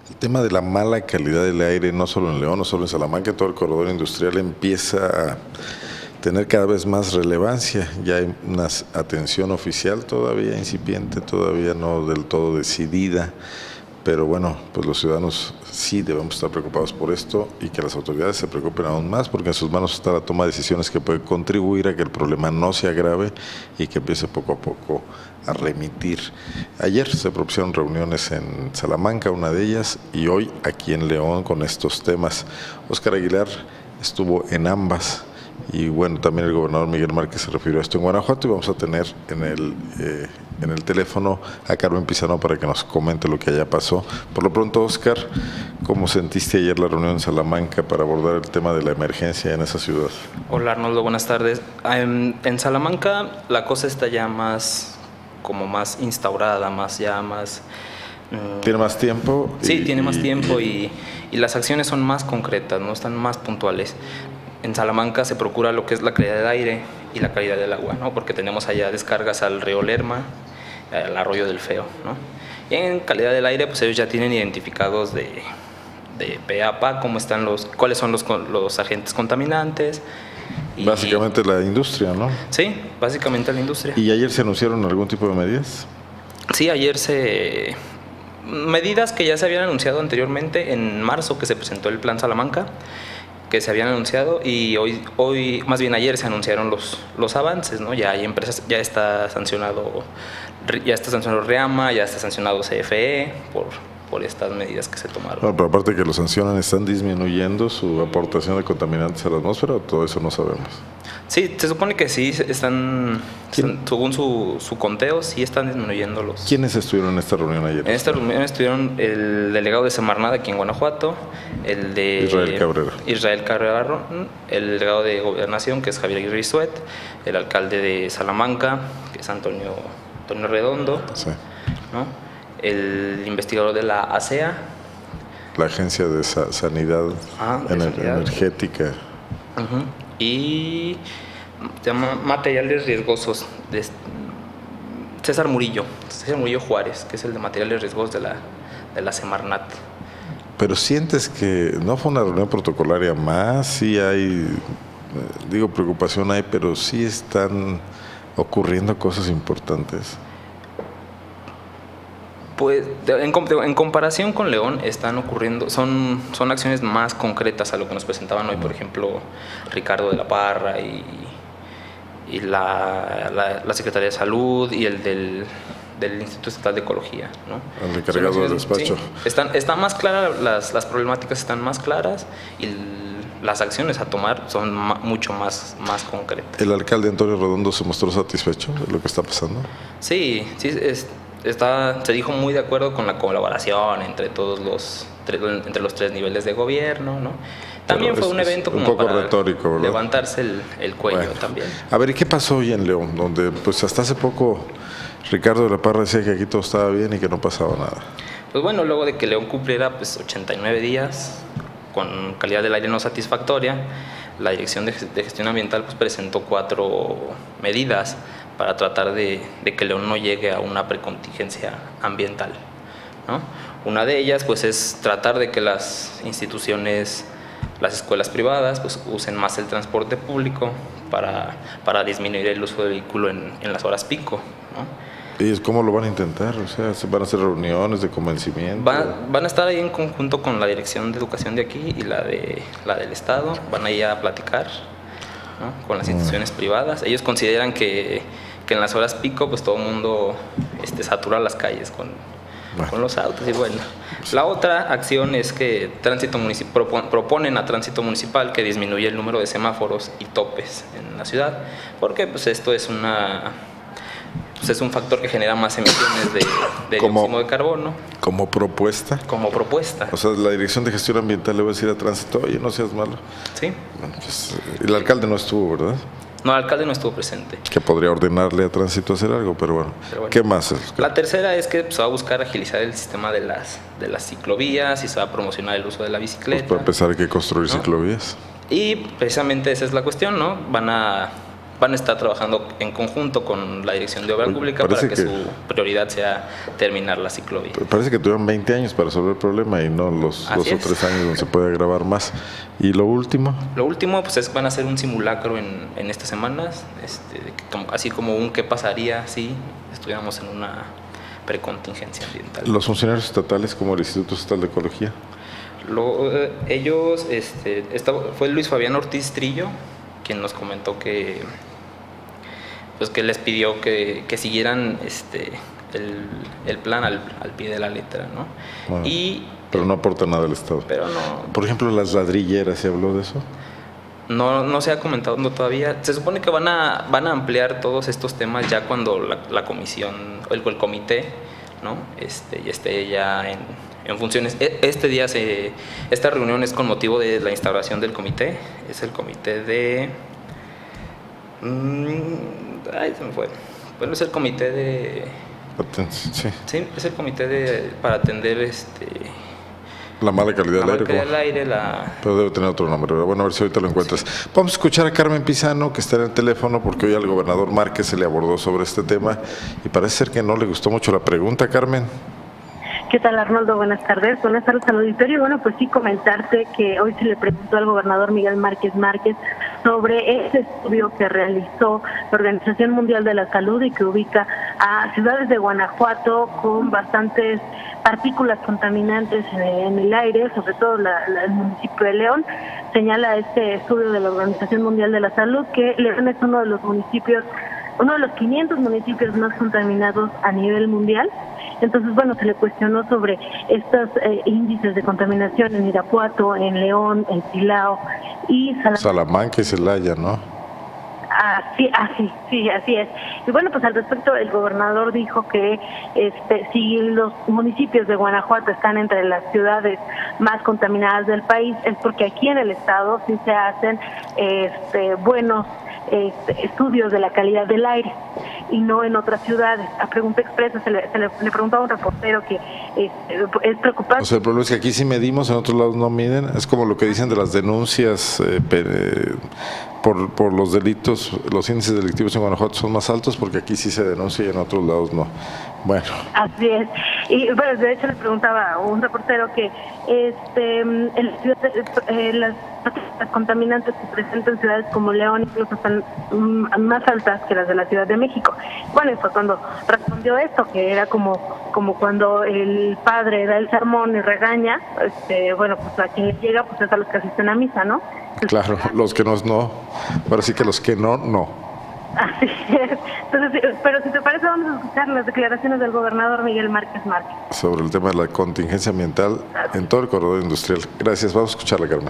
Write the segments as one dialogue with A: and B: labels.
A: El tema de la mala calidad del aire, no solo en León, no solo en Salamanca, todo el corredor industrial empieza a tener cada vez más relevancia. Ya hay una atención oficial todavía incipiente, todavía no del todo decidida, pero bueno, pues los ciudadanos sí debemos estar preocupados por esto y que las autoridades se preocupen aún más, porque en sus manos está la toma de decisiones que puede contribuir a que el problema no se agrave y que empiece poco a poco a remitir. Ayer se propusieron reuniones en Salamanca, una de ellas, y hoy aquí en León con estos temas. Óscar Aguilar estuvo en ambas. Y bueno, también el gobernador Miguel Márquez se refirió a esto en Guanajuato y vamos a tener en el teléfono a Carmen Pizano para que nos comente lo que allá pasó. Por lo pronto, Óscar, ¿cómo sentiste ayer la reunión en Salamanca para abordar el tema de la emergencia en esa ciudad?
B: Hola Arnoldo, buenas tardes. En Salamanca la cosa está ya más instaurada,
A: ¿Tiene más tiempo?
B: Sí, tiene más tiempo y las acciones son más concretas, ¿no? Están más puntuales. En Salamanca se procura lo que es la calidad del aire y la calidad del agua, ¿no? Porque tenemos allá descargas al río Lerma, al arroyo del Feo, ¿no? Y en calidad del aire, pues ellos ya tienen identificados de PAPA cuáles son los agentes contaminantes.
A: Básicamente la industria, ¿no?
B: Sí, básicamente la industria.
A: ¿Y ayer se anunciaron algún tipo de medidas?
B: Sí, medidas que ya se habían anunciado anteriormente en marzo, que se presentó el Plan Salamanca, que se habían anunciado, y hoy más bien ayer se anunciaron los avances, ¿no? Ya hay empresas, ya está sancionado Reama, ya está sancionado CFE por estas medidas que se tomaron.
A: Bueno, pero aparte que lo sancionan, ¿están disminuyendo su aportación de contaminantes a la atmósfera o todo eso no sabemos?
B: Sí, se supone que sí, según su conteo, sí están disminuyendo los...
A: ¿Quiénes estuvieron en esta reunión ayer?
B: En esta reunión estuvieron el delegado de Semarnat aquí en Guanajuato, el de Israel Cabrera, el delegado de Gobernación, que es Javier Aguirre Isuet, el alcalde de Salamanca, que es Antonio Redondo, sí, ¿no? El investigador de la ASEA,
A: la Agencia de Sanidad Energética.
B: Y se llama Materiales Riesgosos de César Murillo Juárez, que es el de Materiales Riesgosos de la Semarnat.
A: Pero sientes que no fue una reunión protocolaria más, sí hay, preocupación hay, pero sí están ocurriendo cosas importantes.
B: Pues en comparación con León están ocurriendo, son acciones más concretas a lo que nos presentaban hoy, por ejemplo, Ricardo de la Parra y la Secretaría de Salud y el del Instituto Estatal de Ecología, ¿no?
A: El encargado del despacho.
B: Sí, están más claras, las problemáticas están más claras y las acciones a tomar son mucho más concretas.
A: ¿El alcalde Antonio Redondo se mostró satisfecho de lo que está pasando?
B: Sí, se dijo muy de acuerdo con la colaboración entre los tres niveles de gobierno, ¿no? También fue un evento como un poco para retórico, ¿verdad? Levantarse el cuello también.
A: A ver, ¿y qué pasó hoy en León? Donde pues hasta hace poco Ricardo de la Parra decía que aquí todo estaba bien y que no pasaba nada.
B: Pues bueno, luego de que León cumpliera 89 días con calidad del aire no satisfactoria, la Dirección de Gestión Ambiental presentó 4 medidas para tratar de que León no llegue a una precontingencia ambiental, ¿no? Una de ellas es tratar de que las instituciones, las escuelas privadas usen más el transporte público para disminuir el uso del vehículo en las horas pico, ¿no?
A: ¿Y cómo lo van a intentar? O sea, ¿van a hacer reuniones de convencimiento?
B: Van a estar ahí en conjunto con la Dirección de Educación de aquí y la del Estado, van a ir a platicar, ¿no? Con las instituciones privadas. Ellos consideran que en las horas pico todo el mundo satura las calles con los autos. Y bueno, la otra acción es que proponen a Tránsito Municipal que disminuya el número de semáforos y topes en la ciudad, porque esto es es un factor que genera más emisiones de dióxido de carbono.
A: ¿Como propuesta?
B: Como propuesta.
A: O sea, la Dirección de Gestión Ambiental le va a decir a Tránsito, oye, no seas malo.
B: Sí.
A: Bueno, el alcalde no estuvo, ¿verdad?
B: No, el alcalde no estuvo presente.
A: Que podría ordenarle a Tránsito hacer algo, pero bueno. ¿Qué más?
B: La tercera es que se va a buscar agilizar el sistema de las ciclovías y se va a promocionar el uso de la bicicleta.
A: Para empezar hay que construir ciclovías.
B: Y precisamente esa es la cuestión, ¿no? Van a van a estar trabajando en conjunto con la Dirección de Obra Pública para que su prioridad sea terminar la ciclovía.
A: Parece que tuvieron 20 años para resolver el problema y no los 2 o 3 años donde se puede agravar más. ¿Y lo último?
B: Lo último, pues van a hacer un simulacro en estas semanas, así como un qué pasaría si estuviéramos en una precontingencia ambiental.
A: ¿Los funcionarios estatales como el Instituto Estatal de Ecología?
B: Ellos, fue Luis Fabián Ortiz Trillo quien nos comentó que pues que les pidió que siguieran el plan al pie de la letra, ¿no?
A: Bueno, pero no aporta nada el Estado.
B: Pero no.
A: Por ejemplo, las ladrilleras, ¿se habló de eso?
B: No se ha comentado todavía. Se supone que van a ampliar todos estos temas ya cuando la comisión, el comité, ¿no? Ya esté ya en funciones. Esta reunión es con motivo de la instauración del comité. Es el comité de... se me fue. Bueno, es el comité de...
A: Sí.
B: Sí, es el comité para atender
A: la mala calidad del aire. Pero debe tener otro nombre. Bueno, a ver si ahorita lo encuentras. Sí. Vamos a escuchar a Carmen Pizano, que está en el teléfono, porque hoy al gobernador Márquez se le abordó sobre este tema y parece ser que no le gustó mucho la pregunta. Carmen.
C: ¿Qué tal, Arnoldo? Buenas tardes. Buenas tardes al auditorio. Bueno, pues sí, comentarte que hoy se le preguntó al gobernador Miguel Márquez sobre ese estudio que realizó la Organización Mundial de la Salud y que ubica a ciudades de Guanajuato con bastantes partículas contaminantes en el aire, sobre todo el municipio de León. Señala este estudio de la Organización Mundial de la Salud que León es uno de los 500 municipios más contaminados a nivel mundial. Entonces, bueno, se le cuestionó sobre estos índices de contaminación en Irapuato, en León, en Silao y
A: Salamanca y Celaya, ¿no?
C: Sí, así es. Y bueno, pues al respecto el gobernador dijo que si los municipios de Guanajuato están entre las ciudades más contaminadas del país es porque aquí en el estado sí se hacen buenos estudios de la calidad del aire y no en otras ciudades. A pregunta expresa le preguntaba a un reportero que es preocupante.
A: O sea, el problema es que aquí sí medimos, en otros lados no miden. Es como lo que dicen de las denuncias por los delitos. Los índices delictivos en Guanajuato son más altos porque aquí sí se denuncia y en otros lados no. Bueno.
C: Así es. Y bueno, de hecho le preguntaba a un reportero que las contaminantes que presentan ciudades como León incluso están más altas que las de la Ciudad de México. Bueno, y fue cuando respondió esto, que era como cuando el padre da el sermón y regaña, bueno, pues a quien le llega pues es a los que asisten a misa, ¿no?
A: Claro, los que no. Ahora sí que los que no.
C: Así es. Entonces, pero si te parece, vamos a escuchar las declaraciones del gobernador Miguel Márquez.
A: Sobre el tema de la contingencia ambiental en todo el corredor industrial. Gracias, vamos a escucharla, Carmen.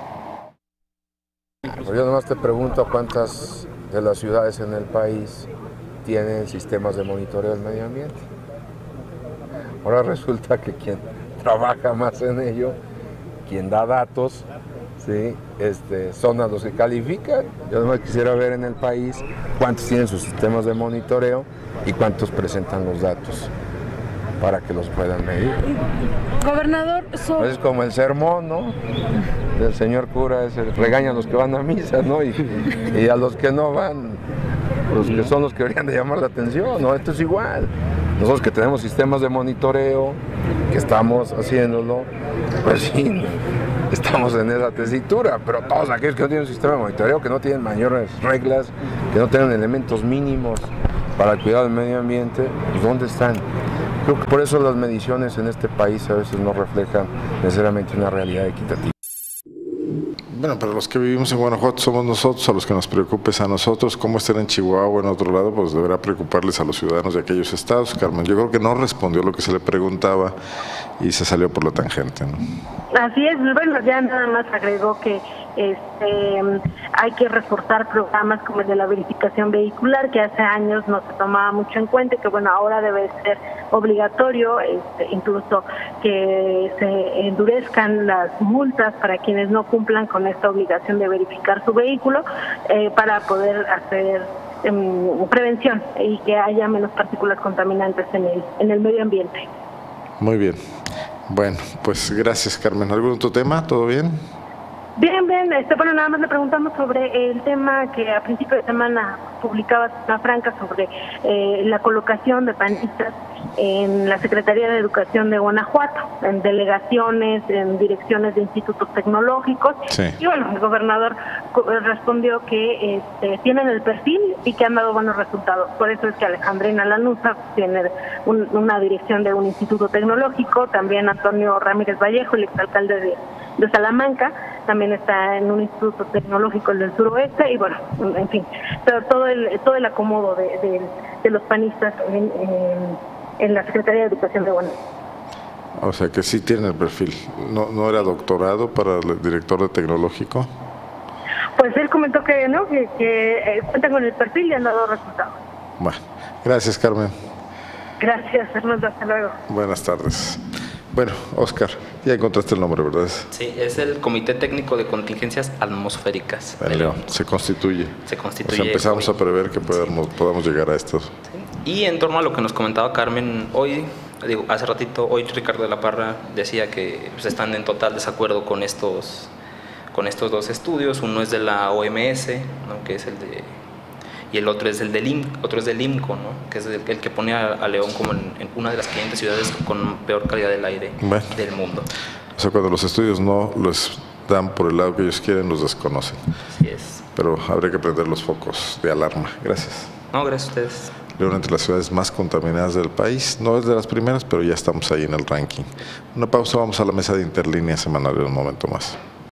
D: Pues yo nomás te pregunto cuántas de las ciudades en el país tienen sistemas de monitoreo del medio ambiente. Ahora resulta que quien trabaja más en ello, quien da datos, ¿sí? Son a los que califican. Yo nomás quisiera ver en el país cuántos tienen sus sistemas de monitoreo y cuántos presentan los datos para que los puedan medir.
E: Gobernador,
D: es como el sermón, ¿no? Del señor cura, regaña a los que van a misa, ¿no? Y a los que no van, los que son los que deberían de llamar la atención, ¿no? Esto es igual. Nosotros que tenemos sistemas de monitoreo, que estamos haciéndolo, pues sí, estamos en esa tesitura, pero todos aquellos que no tienen un sistema de monitoreo, que no tienen mayores reglas, que no tienen elementos mínimos para el cuidado del medio ambiente, pues ¿dónde están? Creo que por eso las mediciones en este país a veces no reflejan necesariamente una realidad equitativa.
A: Bueno, pero los que vivimos en Guanajuato somos nosotros, a los que nos preocupes a nosotros. Cómo estén en Chihuahua o en otro lado, pues deberá preocuparles a los ciudadanos de aquellos estados. Carmen, yo creo que no respondió lo que se le preguntaba y se salió por la tangente, ¿no?
C: Así es, bueno, ya nada más agregó que hay que reforzar programas como el de la verificación vehicular, que hace años no se tomaba mucho en cuenta y que bueno, ahora debe ser obligatorio, incluso que se endurezcan las multas para quienes no cumplan con esta obligación de verificar su vehículo para poder hacer prevención y que haya menos partículas contaminantes en el medio ambiente.
A: Muy bien. Bueno, pues gracias, Carmen. ¿Algún otro tema? ¿Todo bien?
C: Bien, bien. Bueno, nada más le preguntamos sobre el tema que a principio de semana publicaba Zona Franca sobre la colocación de panistas en la Secretaría de Educación de Guanajuato, en delegaciones, en direcciones de institutos tecnológicos.
A: Sí.
C: Y bueno, el gobernador respondió que tienen el perfil y que han dado buenos resultados. Por eso es que Alejandrina Lanuza tiene una dirección de un instituto tecnológico, también Antonio Ramírez Vallejo, el exalcalde de Salamanca, también está en un instituto tecnológico del suroeste, y bueno, en fin, todo el acomodo de los panistas en la Secretaría de Educación de Guanajuato.
A: O sea que sí tiene el perfil. ¿No era doctorado para el director de tecnológico?
C: Pues él comentó que no, que cuentan con el perfil y han dado resultados.
A: Bueno, gracias, Carmen.
C: Gracias, Fernando, hasta luego.
A: Buenas tardes. Bueno, Oscar, ya encontraste el nombre, ¿verdad?
B: Sí, es el Comité Técnico de Contingencias Atmosféricas de León.
A: Se constituye.
B: Se constituye.
A: O sea, empezamos a prever que podamos llegar a esto.
B: Sí. Y en torno a lo que nos comentaba Carmen hoy, hace ratito, hoy Ricardo de la Parra decía que pues, están en total desacuerdo con estos dos estudios. Uno es de la OMS, ¿no? Que es el de... y el otro es el del IMCO, ¿no? Que es el que pone a León como en una de las 500 ciudades con peor calidad del aire del mundo.
A: O sea, cuando los estudios no los dan por el lado que ellos quieren, los desconocen.
B: Así es.
A: Pero habría que prender los focos de alarma. Gracias.
B: No, gracias a ustedes.
A: León, entre las ciudades más contaminadas del país, no es de las primeras, pero ya estamos ahí en el ranking. Una pausa, vamos a la mesa de Interlínea semanal en un momento más.